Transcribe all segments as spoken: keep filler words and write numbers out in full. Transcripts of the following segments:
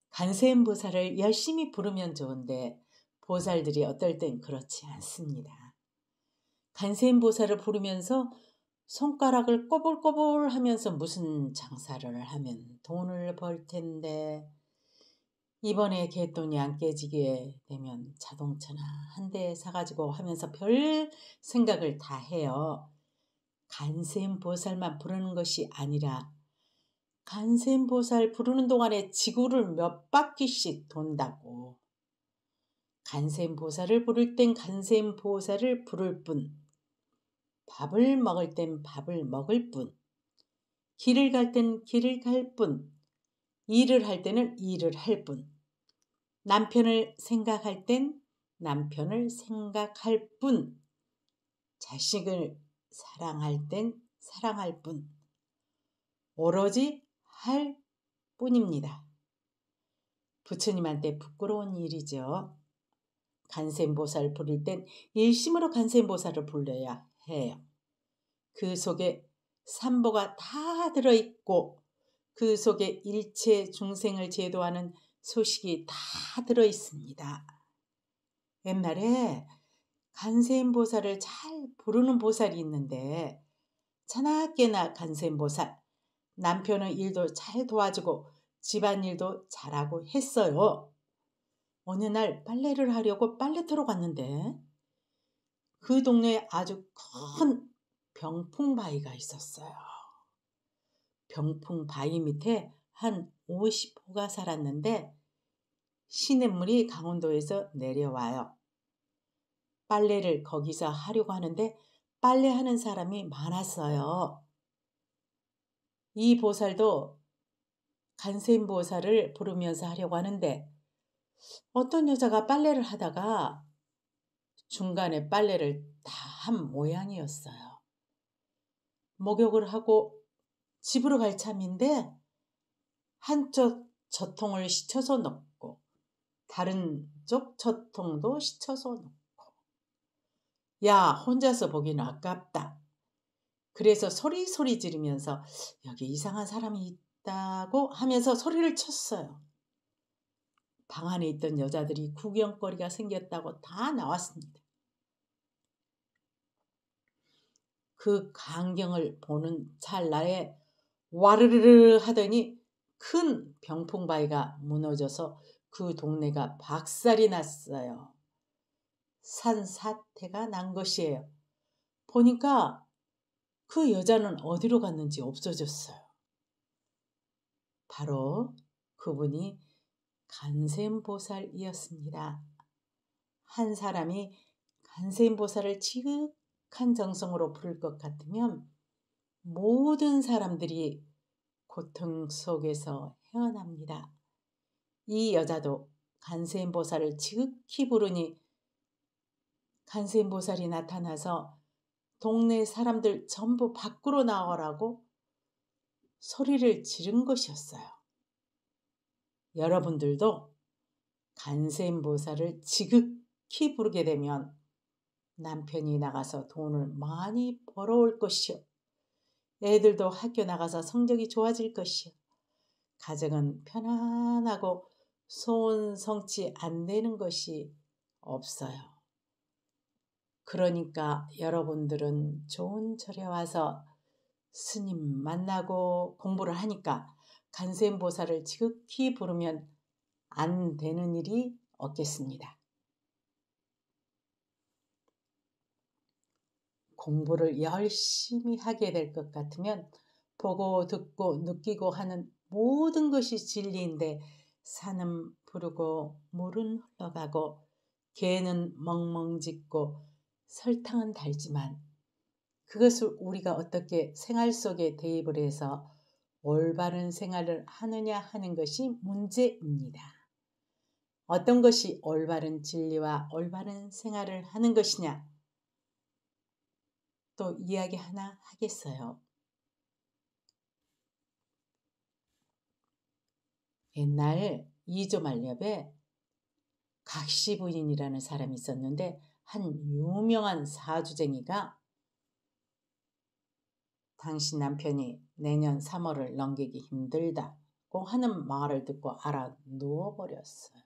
관세음보살을 열심히 부르면 좋은데 보살들이 어떨 땐 그렇지 않습니다. 관세음보살을 부르면서 손가락을 꼬불꼬불 하면서 무슨 장사를 하면 돈을 벌 텐데 이번에 개돈이 안 깨지게 되면 자동차나 한 대 사가지고 하면서 별 생각을 다 해요. 관세음보살만 부르는 것이 아니라 관세음보살 부르는 동안에 지구를 몇 바퀴씩 돈다고. 관세음보살을 부를 땐 관세음보살을 부를 뿐, 밥을 먹을 땐 밥을 먹을 뿐, 길을 갈 땐 길을 갈 뿐, 일을 할 때는 일을 할 뿐, 남편을 생각할 땐 남편을 생각할 뿐, 자식을 사랑할 땐 사랑할 뿐, 오로지 할 뿐입니다. 부처님한테 부끄러운 일이죠. 관세음보살 부를 땐 일심으로 관세음보살을 불러야 해요. 그 속에 삼보가 다 들어있고 그 속에 일체 중생을 제도하는 소식이 다 들어있습니다. 옛날에 관세음보살을 잘 부르는 보살이 있는데 차나깨나 관세음보살 남편의 일도 잘 도와주고 집안일도 잘하고 했어요. 어느 날 빨래를 하려고 빨래터로 갔는데 그 동네에 아주 큰 병풍바위가 있었어요. 병풍바위 밑에 한 오십 호가 살았는데 시냇물이 강원도에서 내려와요. 빨래를 거기서 하려고 하는데 빨래하는 사람이 많았어요. 이 보살도 관세음보살을 부르면서 하려고 하는데 어떤 여자가 빨래를 하다가 중간에 빨래를 다 한 모양이었어요. 목욕을 하고 집으로 갈 참인데 한쪽 젖통을 씻어서 넣고 다른 쪽 젖통도 씻어서 넣고 야 혼자서 보기는 아깝다. 그래서 소리소리 지르면서 여기 이상한 사람이 있다고 하면서 소리를 쳤어요. 방 안에 있던 여자들이 구경거리가 생겼다고 다 나왔습니다. 그 광경을 보는 찰나에 와르르르 하더니 큰 병풍바위가 무너져서 그 동네가 박살이 났어요. 산사태가 난 것이에요. 보니까 그 여자는 어디로 갔는지 없어졌어요. 바로 그분이 관세음보살이었습니다. 한 사람이 관세음보살을 지극한 정성으로 부를 것 같으면 모든 사람들이 고통 속에서 헤어납니다. 이 여자도 관세음보살을 지극히 부르니 관세음보살이 나타나서 동네 사람들 전부 밖으로 나오라고 소리를 지른 것이었어요. 여러분들도 관세음보살을 지극히 부르게 되면 남편이 나가서 돈을 많이 벌어올 것이요. 애들도 학교 나가서 성적이 좋아질 것이요. 가정은 편안하고 소원 성취 안 되는 것이 없어요. 그러니까 여러분들은 좋은 절에 와서 스님 만나고 공부를 하니까 관세음보살을 지극히 부르면 안 되는 일이 없겠습니다. 공부를 열심히 하게 될 것 같으면 보고 듣고 느끼고 하는 모든 것이 진리인데 산은 부르고 물은 흘러가고 개는 멍멍 짖고 설탕은 달지만 그것을 우리가 어떻게 생활 속에 대입을 해서 올바른 생활을 하느냐 하는 것이 문제입니다. 어떤 것이 올바른 진리와 올바른 생활을 하는 것이냐? 또 이야기 하나 하겠어요. 옛날 이조말렵에 각시부인이라는 사람이 있었는데 한 유명한 사주쟁이가 당신 남편이 내년 삼월을 넘기기 힘들다. 고 하는 말을 듣고 알아 누워버렸어요.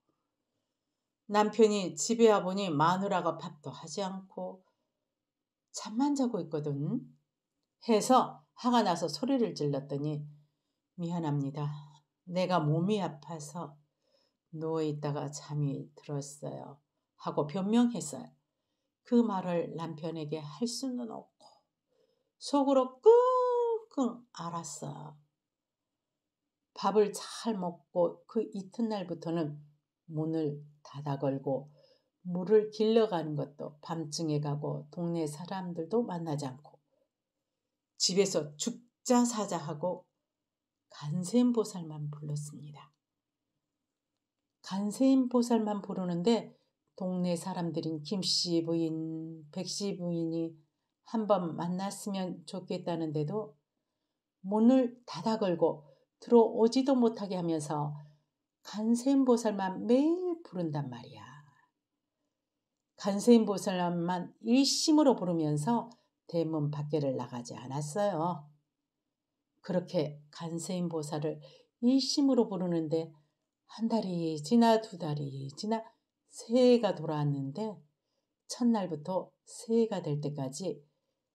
남편이 집에 와보니 마누라가 밥도 하지 않고 잠만 자고 있거든 해서 화가 나서 소리를 질렀더니 미안합니다. 내가 몸이 아파서 누워있다가 잠이 들었어요 하고 변명했어요. 그 말을 남편에게 할 수는 없고 속으로 끙끙 앓았어요. 밥을 잘 먹고 그 이튿날부터는 문을 닫아 걸고 물을 길러가는 것도 밤중에 가고 동네 사람들도 만나지 않고 집에서 죽자 사자 하고 간세음보살만 불렀습니다. 간세음보살만 부르는데 동네 사람들인 김씨 부인, 백씨 부인이 한번 만났으면 좋겠다는데도 문을 닫아 걸고 들어오지도 못하게 하면서 간세음보살만 매일 부른단 말이야. 간세음보살만 일심으로 부르면서 대문 밖에를 나가지 않았어요. 그렇게 간세음보살을 일심으로 부르는데 한 달이 지나 두 달이 지나 새해가 돌아왔는데 첫날부터 새해가 될 때까지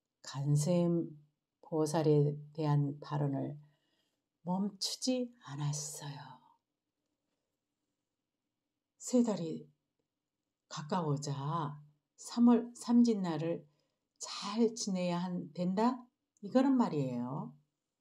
간세음보살에 대한 발언을 멈추지 않았어요. 세 달이 가까워자 삼월 삼진날을 잘 지내야 한, 된다? 이거란 말이에요.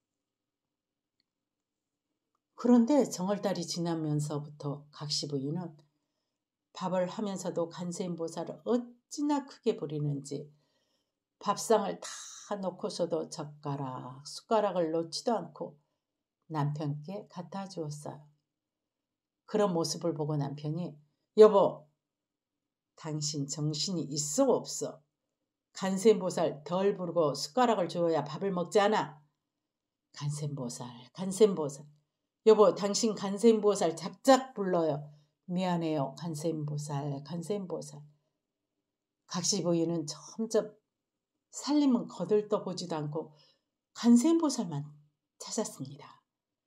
그런데 정월달이 지나면서부터 각시 부인은 밥을 하면서도 간세음보살을 어찌나 크게 부리는지 밥상을 다 놓고서도 젓가락, 숟가락을 놓지도 않고 남편께 갖다 주었어요. 그런 모습을 보고 남편이 여보, 당신 정신이 있어 없어? 간세음보살 덜 부르고 숟가락을 주어야 밥을 먹지 않아? 간세음보살, 간세음보살. 여보, 당신 간세음보살 작작 불러요. 미안해요, 간세음보살, 간세음보살. 각시 부인은 점점 살림은 거들떠보지도 않고 간세음보살만 찾았습니다.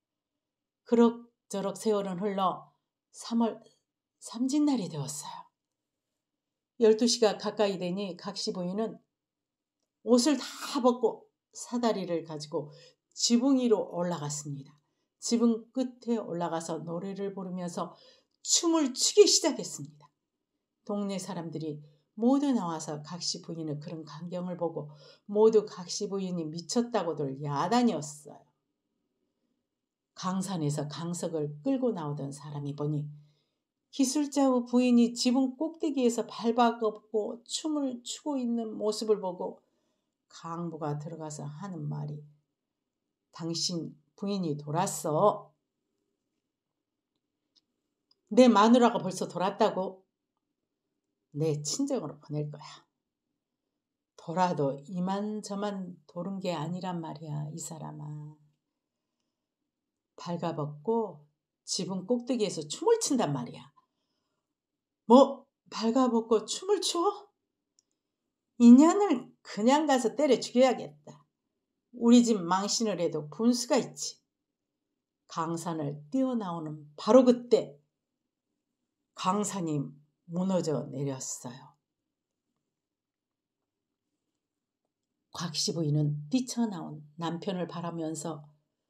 그럭저럭 세월은 흘러 삼월 삼진날이 되었어요. 열두 시가 가까이 되니 각시 부인은 옷을 다 벗고 사다리를 가지고 지붕 위로 올라갔습니다. 지붕 끝에 올라가서 노래를 부르면서 춤을 추기 시작했습니다. 동네 사람들이 모두 나와서 각시 부인의 그런 광경을 보고 모두 각시 부인이 미쳤다고들 야단이었어요. 강산에서 강석을 끌고 나오던 사람이 보니 기술자의 부인이 지붕 꼭대기에서 발바걷고 춤을 추고 있는 모습을 보고 강부가 들어가서 하는 말이 당신 부인이 돌았어. 내 마누라가 벌써 돌았다고? 내 친정으로 보낼 거야. 돌아도 이만저만 도른 게 아니란 말이야, 이 사람아. 발가벗고 지붕 꼭대기에서 춤을 춘단 말이야. 뭐 발가벗고 춤을 춰? 인연을 그냥 가서 때려 죽여야겠다. 우리 집 망신을 해도 분수가 있지. 강산을 뛰어나오는 바로 그때 강산이 무너져 내렸어요. 곽씨 부인은 뛰쳐나온 남편을 바라면서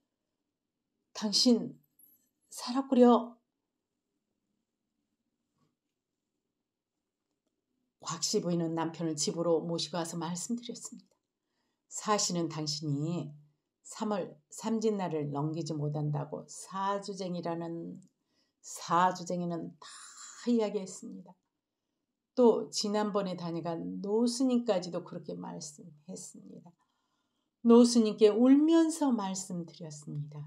당신 살았구려. 곽씨 부인은 남편을 집으로 모시고 와서 말씀드렸습니다. 사실은 당신이 삼월 삼진날을 넘기지 못한다고 사주쟁이라는 사주쟁이는 다 이야기했습니다. 또 지난번에 다녀간 노스님까지도 그렇게 말씀했습니다. 노스님께 울면서 말씀드렸습니다.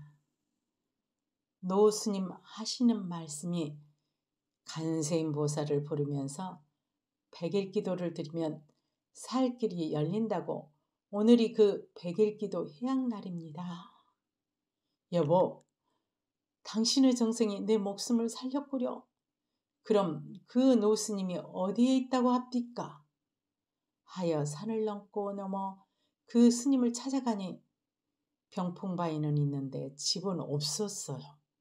노스님 하시는 말씀이 간세음보살을 부르면서 백일 기도를 드리면 살 길이 열린다고 오늘이 그 백일 기도 해양날입니다. 여보, 당신의 정성이 내 목숨을 살렸구려. 그럼 그 노스님이 어디에 있다고 합니까? 하여 산을 넘고 넘어 그 스님을 찾아가니 병풍바위는 있는데 집은 없었어요.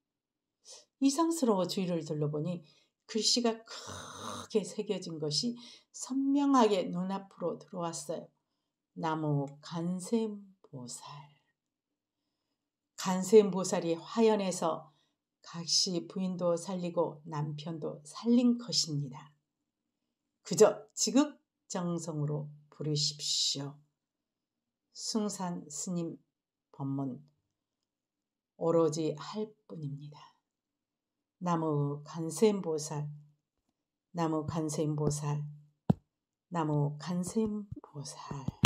이상스러워 주위를 둘러보니 글씨가 크게 새겨진 것이 선명하게 눈앞으로 들어왔어요. 나무 간센보살. 간센보살이 화연해서 각시 부인도 살리고 남편도 살린 것입니다. 그저 지극정성으로 부르십시오. 숭산 스님 법문 오로지 할 뿐입니다. 나무 간센보살, 나무 간센보살, 나무 간센보살.